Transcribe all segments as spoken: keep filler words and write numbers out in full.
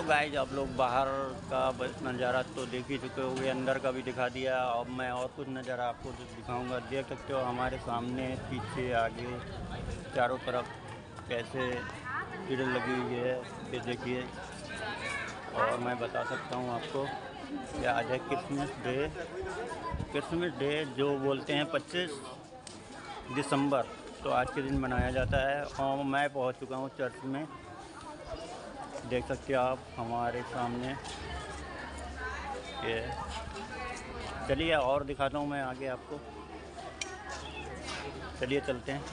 Guys आप लोग बाहर का बस नज़ारा तो देख ही चुके होंगे, अंदर का भी दिखा दिया। अब मैं और कुछ नज़ारा आपको दिखाऊंगा। देख सकते हो हमारे सामने, पीछे, आगे, चारों तरफ कैसे भीड़ लगी हुई है, ये देखिए। और मैं बता सकता हूँ आपको कि आज है क्रिसमस डे। क्रिसमस डे जो बोलते हैं पच्चीस दिसंबर, तो आज के दिन मनाया जाता है। और मैं पहुँच चुका हूँ चर्च में, देख सकते हो आप हमारे सामने ये। चलिए और दिखाता हूँ मैं आगे आपको, चलिए चलते हैं।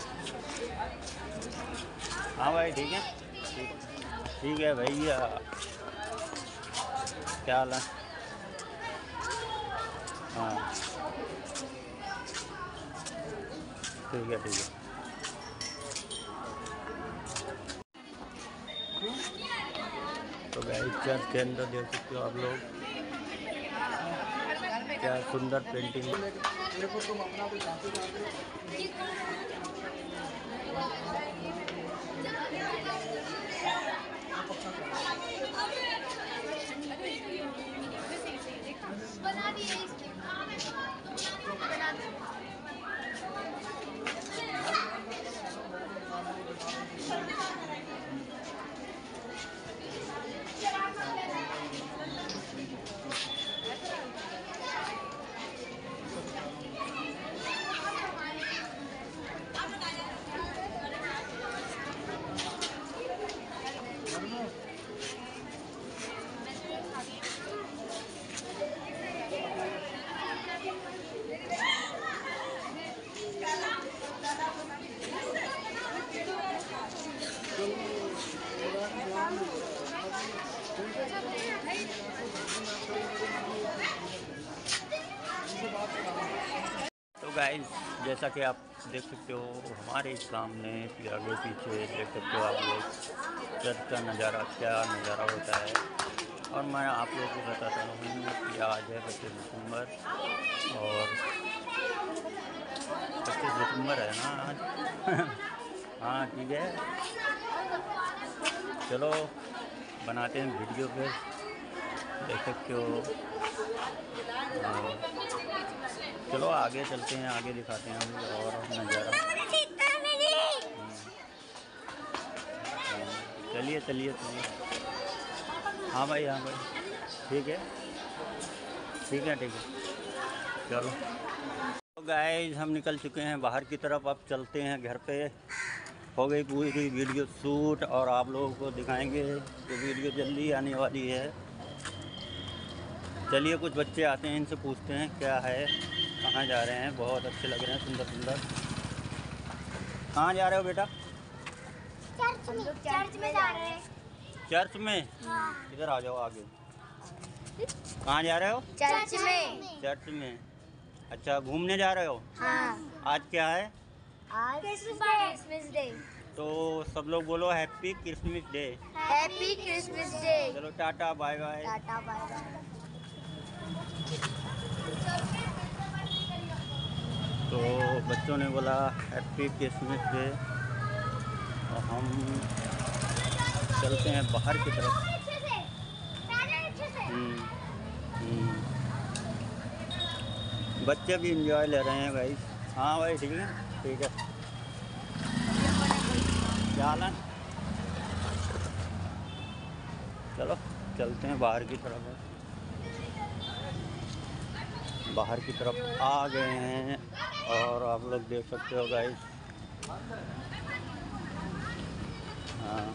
हाँ भाई ठीक है, ठीक ठीक है भैया, क्या हाल है? हाँ ठीक है ठीक है। तो गाइस चर्च के अंदर देख सकते हो आप लोग, क्या सुंदर पेंटिंग। बना दिए तो गाइस जैसा कि आप देख सकते हो हमारे सामने, आगे पीछे देख सकते हो आप लोग चर्च का नज़ारा, क्या नज़ारा होता है। और मैं आप लोगों को बताता हूँ कि आज है पच्चीस दिसंबर, और पच्चीस दिसंबर है ना आज। हाँ ठीक है, चलो बनाते हैं वीडियो पे, देख सकते हो। चलो आगे चलते हैं, आगे दिखाते हैं हम और नज़ारा। चलिए चलिए चलिए। हाँ भाई, हाँ भाई ठीक है ठीक है ठीक है, चलो। तो गाइस हम निकल चुके हैं बाहर की तरफ, अब चलते हैं घर पे। हो गई पूरी वीडियो शूट और आप लोगों को दिखाएंगे कि वीडियो जल्दी आने वाली है। चलिए कुछ बच्चे आते हैं, इनसे पूछते हैं क्या है, कहाँ जा रहे हैं। बहुत अच्छे लग रहे हैं, सुंदर सुंदर। कहाँ जा रहे हो बेटा? चर्च में। चर्च में जा रहे हैं। चर्च में? हाँ। इधर आ जाओ आगे। कहाँ जा रहे हो? चर्च में। चर्च में, अच्छा घूमने जा रहे हो? हाँ। आज क्या है? आज क्रिसमस डे। तो सब लोग बोलो happy Christmas day. Happy Christmas day. चलो tata bye bye. Tata bye bye. तो बच्चों ने बोला हैप्पी क्रिसमस डे, और हम चलते हैं बाहर की तरफ। हम्म, हम्म। बच्चे भी एंजॉय ले रहे हैं भाई। हाँ भाई ठीक है ठीक है, क्या हाल है? चलो चलते हैं बाहर की तरफ। बाहर की तरफ आ गए हैं और आप लोग देख सकते हो गाइस। हाँ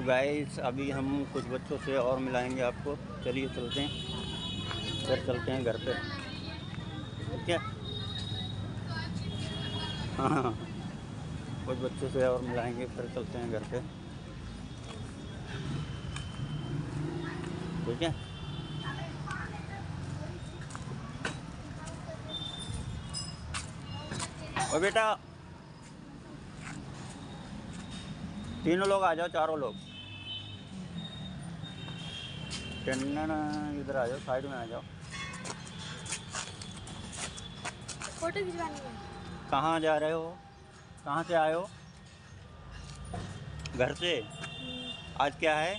तो गाइस अभी हम कुछ बच्चों से और मिलाएंगे आपको। चलिए चलते हैं, फिर चलते हैं घर पे। ठीक है, हाँ कुछ बच्चों से और मिलाएंगे, फिर चलते हैं घर पे। ठीक है, और बेटा तीनों लोग आ जाओ, चारों लोग इधर आ जाओ, साइड में आ जाओ। फोटो खिंचवानी है। कहाँ जा रहे हो, कहाँ से आए हो? घर से। आज क्या है?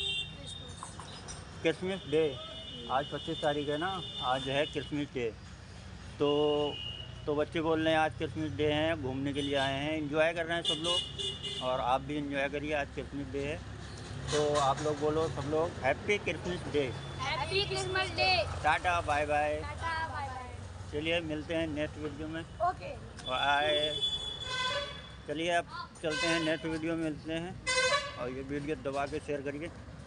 Christmas day. आज पच्चीस तारीख है ना, आज है क्रिसमस डे। तो तो बच्चे बोल रहे हैं आज क्रिसमस डे है, घूमने के लिए आए हैं, एंजॉय कर रहे हैं सब लोग। और आप भी एंजॉय करिए, आज क्रिसमस डे है। तो आप लोग बोलो सब लोग happy Christmas day. Happy Christmas day. Tata bye bye. Tata bye bye. चलिए मिलते हैं नेक्स्ट वीडियो में। Okay bye. चलिए अब चलते हैं, नेक्स्ट वीडियो में मिलते हैं। और ये वीडियो दबा के शेयर करिए।